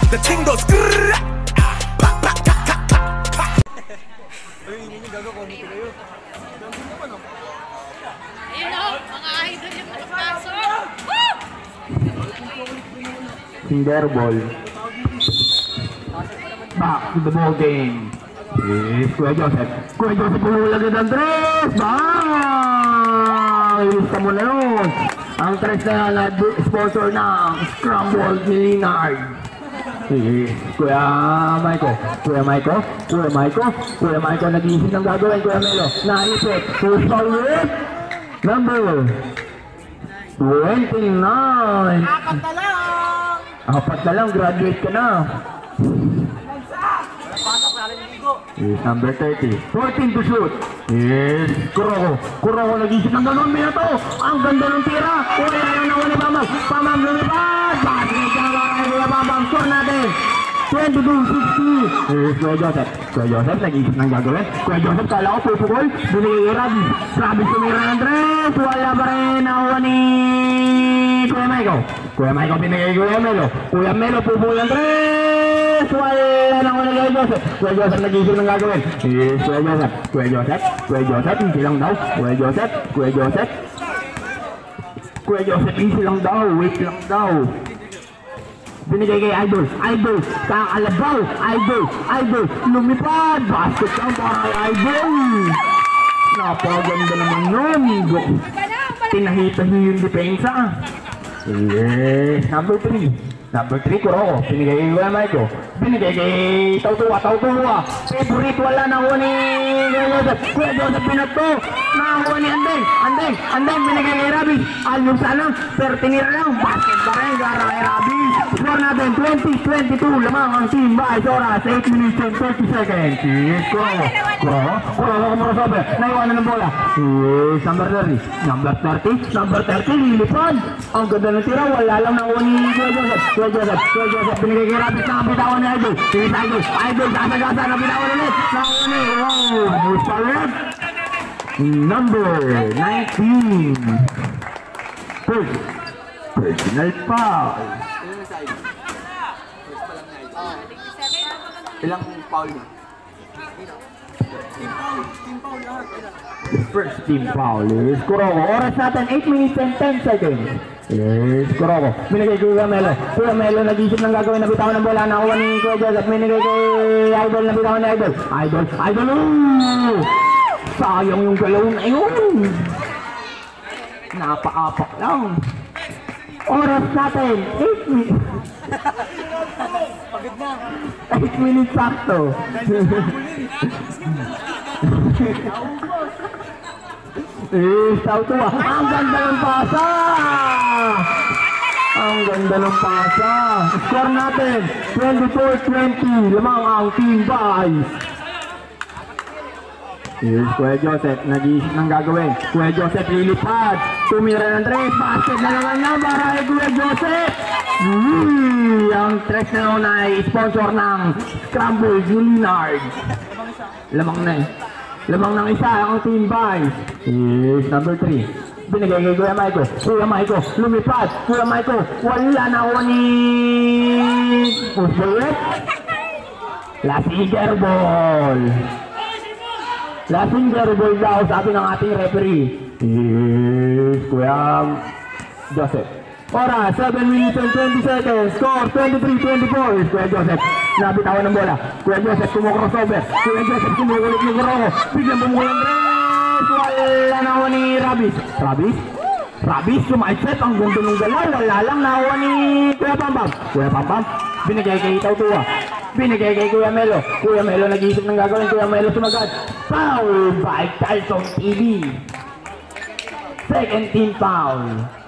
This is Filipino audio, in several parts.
The ting goes grrrr. Pa pa pa pa pa pa. Ay, ini gago ko nito kayo. Gago naman oh. Ayun oh, mga idol yung kaso. Finger ball. Back to the ball game. Yes, Kuya Joseph. Kuya Joseph pumulagay ng tres. Bang! Ilis ka muna yun. Ang tres na sponsor ng Scramble ni Leonard. Yes, Kuya Michael nag-iisip ng gagawin. Kuya Melo, naisip. Who's solid? Number 29. Apat na lang, graduate ka na. Yes, number 30. 14 to shoot. Yes, Kuroko nag-isip ng gano'n. Minato, ang ganda ng tira. Uli, ayaw na wala Bambam. Bambam lumipad. Basket ka na Bambam. Score natin. 22-60. Yes, Kuya Joseph nag-isip ng gagawin. Kuya Joseph, kala ko pupukol. Binigay kay Rabis tumira ng tres. Wala pa rin. Nakuha ni Kuya Michael binigay kay Kuya Melo pupukol ng tres. Wala na wala kay Joseph. Kuya Joseph nag-isip ng gagawin. Yes, Kuya Joseph, hindi lang daw. Kuya Joseph, easy lang daw. Wait lang daw. Binigay kay Idol, kakalabaw, Idol, lumipad, basket lang para Idol. Napaganda naman nun. Tinahitahi yung depensa. Yes, number 3, Kuroko, binigay kay Kuya Michael, binigay kay Tautuwa, favorite, wala na ako ni Kuya Joseph pinato, nakakuha ni Andeng, binigay kay Rabis, alam sana, pero tinira lang, basket pa rin, gara kay Rabis. Score natin, 20-22, lamang ang team by oras, 8 minutes and 30 seconds. Yes, Kuroko, kumurasobe, naiwanan ng bola. Yes, number 30, lilipad. Ang ganda ng tira, wala lang nakuha ni Kuya Joseph, binigay kay Rabis, nakabitawan ni Idol, gasa, nabitawan ulit, nakakuha ni, who's palit? Number 19. Personal foul. Ilang foul niya? Team foul lahat. First team foul is Kuroko. Oras natin 8 minutes and 10 seconds. Yes, Kuroko. Binigay kay Kuya Melo nag-isip ng gagawin, nabitawan ng bola, nakuha ni Kuya Joseph. Binigay kay Idol, nabitawan ni Idol. Sayang yung galaw na yun. Napaapak lang. Oras natin 8 minutes. Pagod na. 8 minutes sakto. Tautuwa. Ang ganda ng pasa. Score natin 24-20. Lamang ang team Vice. Yes, Kuya Joseph, nag-iisip ng gagawin. Kuya Joseph lilipad. Tumira ng tres. Basket na naman na para kay Kuya Joseph. Ang tres na naman ay sponsor ng Scramble Leonard. Lamang ng isa ang team Vice. Yes, number 3. Binigay kay Kuya Michael, lumipad. Kuya Michael, wala na ako ni Usbayet. Lasinger ball daw, sabi ng ating referee. Yes, Kuya Joseph. Oras, 7 minutes and 20 seconds. Score, 23-24. Yes, Kuya Joseph. Nabitawan ng bola. Kuya Joseph kumukrosover. Kuya Joseph kumukulit ni Kuroko. Biglang bumukulang tres. Wala na ako ni Rabis, sumaisip. Ang ganda ng galaw. Wala lang nakuha ni Kuya Pambam. Binigay kay Tautuwa. Binigay kay Kuya Melo. Kuya Melo nag-iisip ng gagawin. Kuya Melo sumagat. Foul by Tyson TV. Second team foul.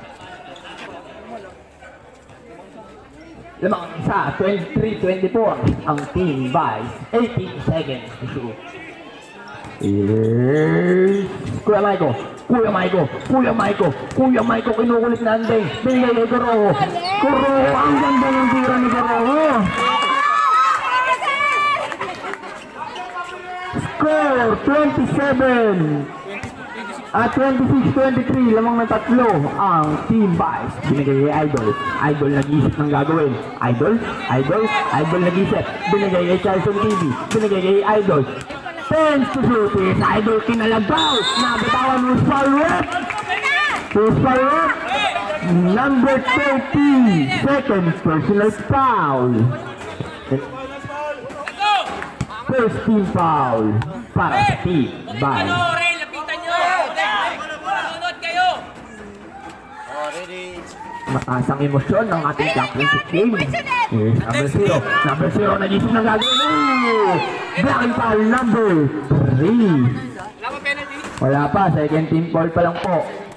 Lamang isa, 23-24 ang team Vice. 18 seconds to shoot. Yes. Kuya Michael, kinukulit na Andeng. Binigay kay Kuroko. Ang ganda ng tira ni Kuroko. Score, 27. At 26-23, lamang ng tatlo ang Team Vice. Binigay kay Idol. Idol nag-iisip ng gagawin. Idol nag-iisip. Binigay kay Charleston TV. Binigay kay Idol. 10 to shoot is Idol kinalabaw. Nabitawan mo sa rep. Number 30, second personal foul. First team foul para sa Team Vice. Mataas ang emosyon ng ating championship game. Yes, number 0 nag-isip ng gagawin. Blocking foul number 3. Wala pa, second team foul pa lang po.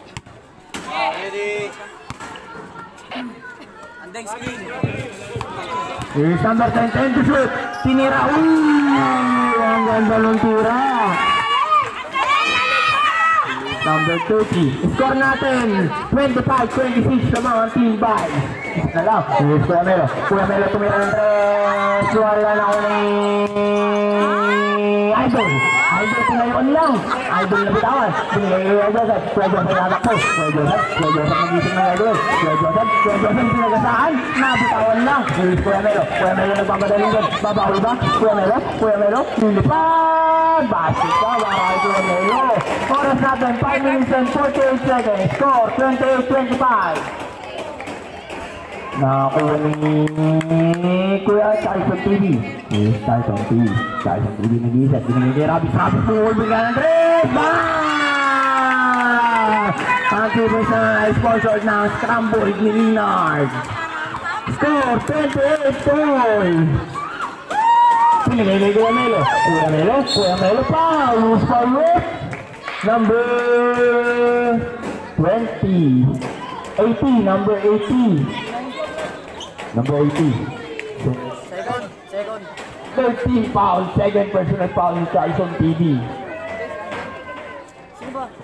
Yes, number 10 to shoot. Tinira. Ang ganda ng tira. Number 30. Score natin 25-26 lamang ang Team Vice. Isa na lang. Yes, Kuya Melo tumira ng 3. Wala na ako ni Idol. Idol tinayon lang. Idol na bitawan. Binigay kay Joseph. Kuya Joseph natakbo. Kuya Joseph nagising ng Idol. Kuya Joseph sinagasaan. Nabitawan lang. Yes, Kuya Melo nagpapadaling din. Babawi ba? Kuya Melo. Nilipad. Basket ka. Bahay Kuya Melo. Oras natin 5 minutes and 48 seconds. Score 28-25. Nakakuha ni Kuya Charleston TV. Yes, Charleston TV nag-iisip. Binigay kay Rabis. Pumul bigla ng 3. Bang! Ang tibay sa sponsor ng Scramble ni Leonard. Score 28-12. Binigay kay Kuya Melo. Kuya Melo pa. Lose for rip. Number 20. 18. Number 18. Number 18. Second. 13 foul, second personal foul ni Charleston TV. Sino ba?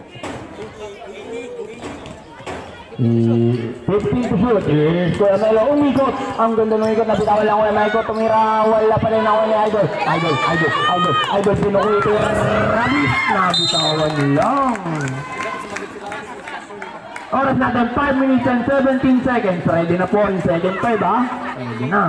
15 to shoot. Yes, Kuya Melo umikot. Ang ganda ng ikot. Nabitawan lang Kuya Melo. Tumira. Wala pa rin ako ni Idol. Idol. Pinukulit yung Rabis. Nabitawan lang. Oras natin 5 minutes and 17 seconds. Ready na po yung second third, ha? Ready na.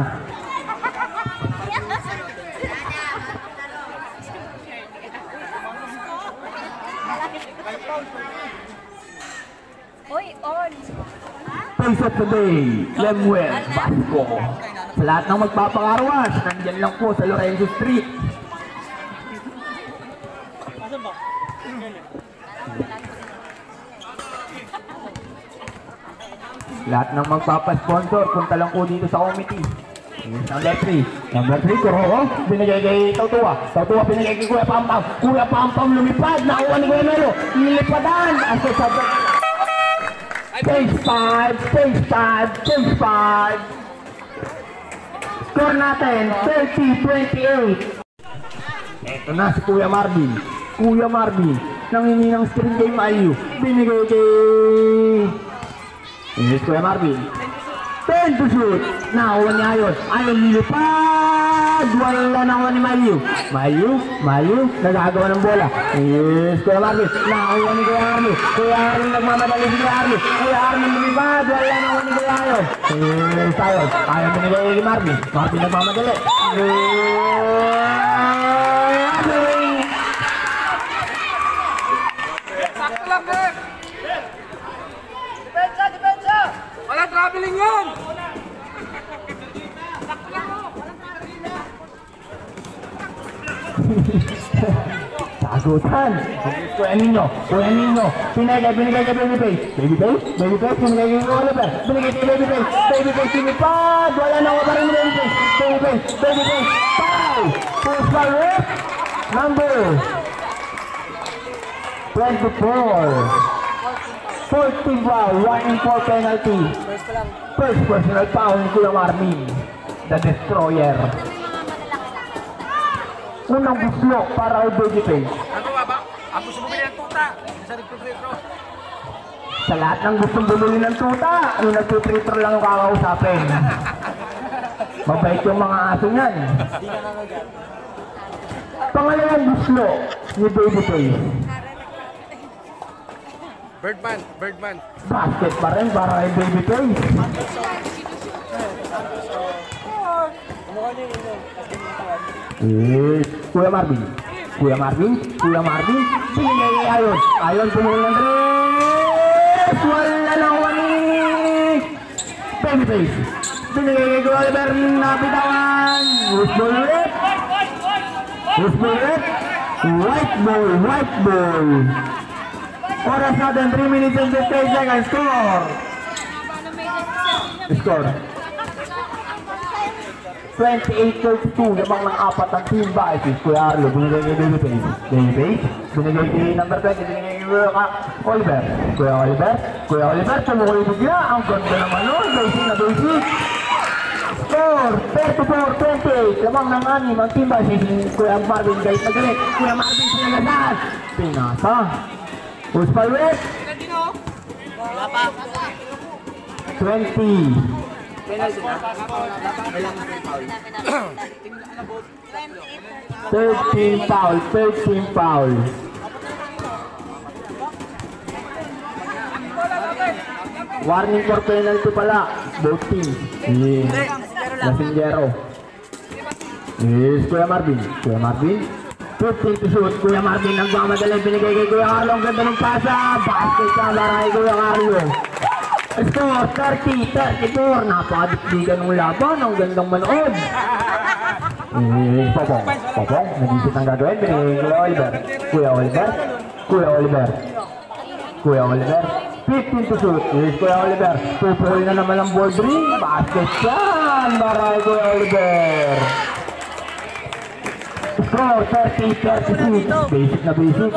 Face of the day, Lemuel Vasco. Sa lahat ng magpapakarwas, nandyan lang po sa Lorenzo Street. Lahat ng magpapasponsor, punta lang po dito sa committee. Number 3, Kuroko. Binigay kay Tautua. Binigay kay Kuya Pampam. Kuya Pampam lumipad. Nakuha ni Kuya Melo. Nilipadan. Asa sa Stage 5. Score natin, 30-28. Eto na si Kuya Marvin. Nangingi ng screen kay Mayu. Binigay kay... Yes, Kuya Marvin. 10 to shoot. Nakuha ni Ayon. Ayon nilipad. Wala nakuha ni Mayu. Nagagawa ng bola. Yes, Kuya Marvin. Nakuha ni Kuya Army. Kuya Army nagmamadali si Kuya Army. Kuya Army nilipad. Wala nakuha ni Kuya Ayon. Yes, Ayon. Ayon binigay kay Marvin. Marvin nagmamadali. Sakto lang, Bek! Depensa! Walang traveling yun! Sagutan. Kuya Nino. Binigay kay Babyface. Binigay kay Oliver. Binigay kay Babyface sinipad. Wala na ako pa rin ni Babyface. Foul. Push by rip. Number 24. 14 foul. 1-4 penalty. First personal foul ni Kuya Marvin. The Destroyer. Unang buslo para kay Babyface. Ano ba? Ang gusto bumili ng tuta. Sa nagpipretro. Sa lahat ng gustong bumili ng tuta, yung nagpipretro lang yung kakausapin. Mabait yung mga aso niyan. Pangalawang buslo ni Babyface. Birdman. Basket pa rin para kay Baby Face. Kumukha niyo yun. Yes. Kuya Marvin. Binigay kay Ayon. Ayon pumulong ng tres. Wala lang wani. Baby Face. Binigay kay Kuya Oliver. Napitawan. Loose ball ulit. White ball. Oras natin 3 minutes and 58 seconds. Score 28-32. Lamang ng apat ang team by Kuya Arlo. Binigay kay Baby Face. Binigay kay number 20. Binigay kay Oliver. Kuya Oliver. Tumukoy bigla. Ang ganda naman nun. Basic. Score 34-28. Lamang ng anim ang team by Kuya Marvin. Guys na galit. Kuya Marvin sinagasan. Pinasa. Push pa ulit. 20. 13 foul. Warning for penalty pala. Both teams. Lasingero. Yes, Kuya Marvin. 15 to shoot. Kuya Marvin nagmamadali. Binigay kay Kuya Carlo. Ang ganda ng pasa. Basket ka para kay Kuya Carlo. Score 30-34. Napakadikdigan ng laban. Ang gandang manood. Popong. Nag-isip ang gagawin. Binigay kay Kuya Oliver. 15 to shoot. Yes, Kuya Oliver. Pupuloy na naman ang ball ring. Basket ka para kay Kuya Oliver. Score 30-36. Basic na basic.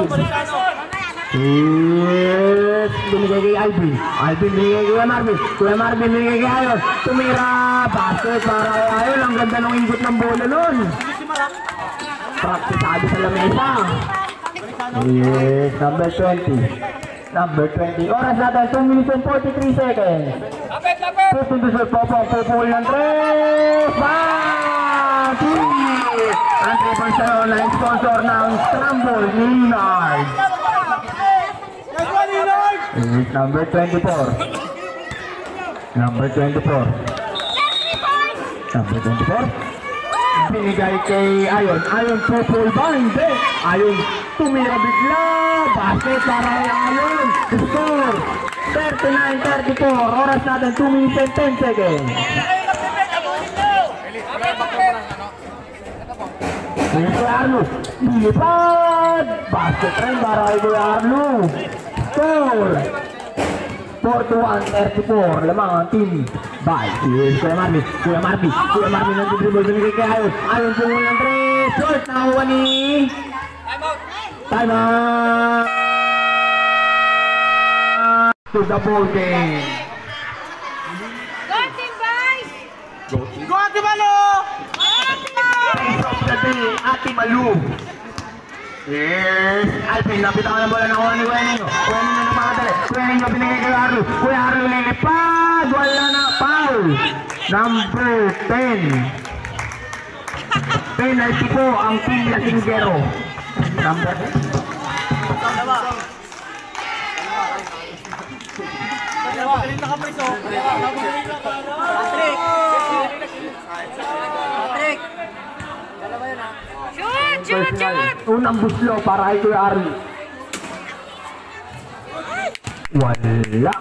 Yes, binigay kay Alvin. Binigay kay Kuya Marvin binigay kay Ayon. Tumira. Basket para kay Ayon. Ang ganda ng ikot ng bola nun. Praktisado sa lamesa. Yes, number 20. Oras natin 2 minutes and 43 seconds. 15 to shoot. Popong. Pupul ng 3. Bang! Ang 3 sa online sponsor ng Scramble Leonard. Number 24. Binigay kay Ayon. Pupul ba? Hindi. Ayon tumira bigla. Basket para kay Ayon. Score 39-34. Oras natin 2 minutes and 10 seconds. Kuya Arlo, lilipad! Basket rin para kay Kuya Arlo. Score 41-34. Lamang ang team by Kuya Marvin nag-dribble. Binigay kay Ayon. Ayon pumul ng 3. Short na huwa ni Time out! To the ball game. Go, Ate Malo! Ate Malu. Yes. Alvin, napitan ka ng bola ng Juan Wenyo. Wenyo na namakadali. Wenyo binigay kay Arlo. Kuya Arlo lilipad. Wala na foul. Number 10. Penalty po ang team Lasingero. Number 10. Shoot! Unang buslo para kay Kuya Arlo. Wala.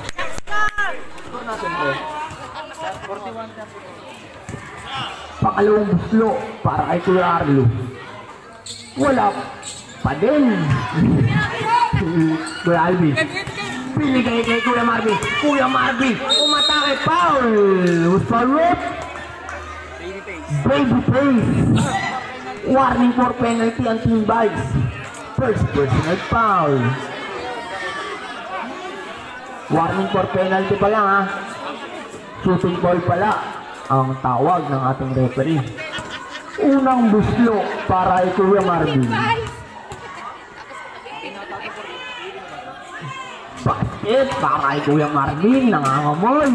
Pangalawang buslo para kay Kuya Arlo. Wala pa din. Kuya Alvin. Pinigay kay Kuya Marvin. Umatake, foul. Who's foul? Baby Face. Warning for penalty ang team Bites. First personal foul. Warning for penalty pa lang ha. Shooting ball pala ang tawag ng ating referee. Unang buslo para kay Kuya Marvin. Basket para kay Kuya Marvin. Nangangamoy.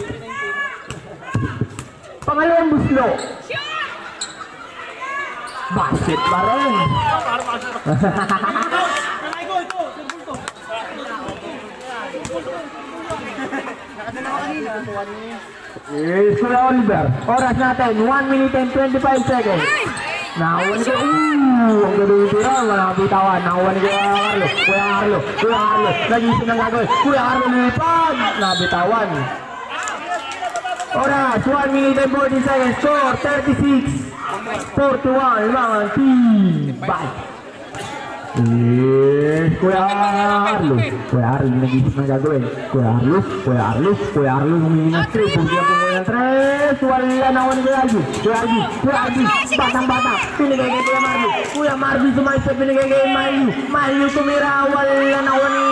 Pangalawang buslo. Basket pa rin. Yes, Kuya Oliver. Oras natin, 1 minute and 25 seconds. Nakuha ni Kuya, ang gano'n tira, walang bitawan. Nakuha ni Kuya Carlo, Kuya Carlo, nag-isip ng gagawin. Kuya Carlo lipad, nabitawan. Oras, 1 minute and 40 seconds. Score, 36-41, mga team. Bye. Yes, Kuya Carlo, nag-isip ng gagawin. Kuya Carlo, humingi ng straight. Bugyan po Kuya ng 3. Wala na ako ni Kuya Arby, batang-bata, pinigay kay Kuya Marvin. Kuya Marvin sumaysip, pinigay kay Mayu tumira, wala na ako ni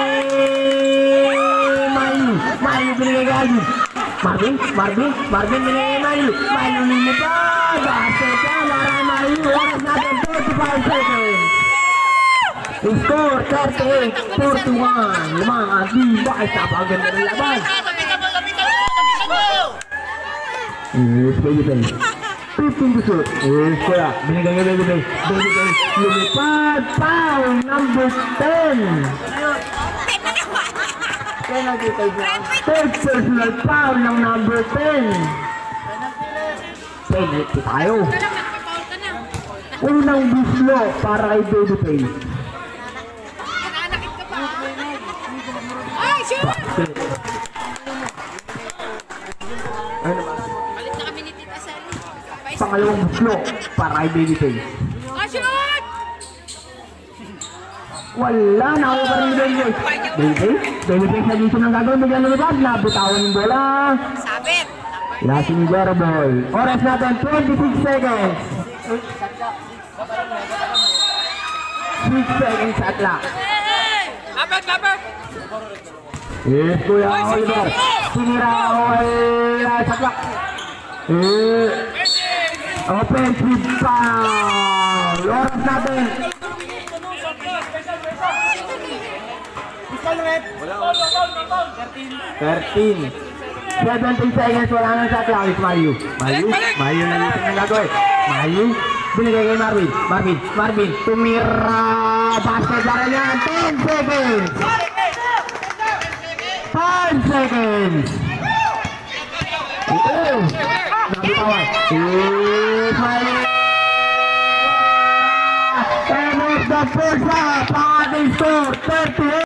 Mayu, pinigay kay Arby. Marvin, pinigay kay Mayu lilipad. Basket ka, Laray Mayu. Oras natin, 45 seconds. Score 38-41. Mga diba ay napakaganda ng laban. Yes, Baby Bay. 15 to shoot. Yes, Kuya. Binigay niya Baby Bay. Lumipad. Foul number 10. Third personal foul ng number 10. Penalty tayo. Unang bislo para kay Baby Bay. Ay, shoot! Basket. Palit na kami ni Tita Sally. Pangalawang bislo para kay Baby Bay. Ah, shoot! Wala na ako pa rin yung Baby Bay sa dito ng gagawin. Bigyan na nabag. Nabitawan yung bola. Sabit! Lasi ni Jeraboy. Oras natin 26 seconds. 6 seconds at lang. Labag! Yes, Kuya Oliver. Sinira ako ay saklak. Offensive foul. Oras natin 13. 17 seconds. Wala nang saklak. Mayu na dito ng gagawin. Mayu binigay kay Marvin tumira. Basket para niya. 10 seconds. 5 seconds. Nabitawan. Mayu. And it's the first half. Ating score 38.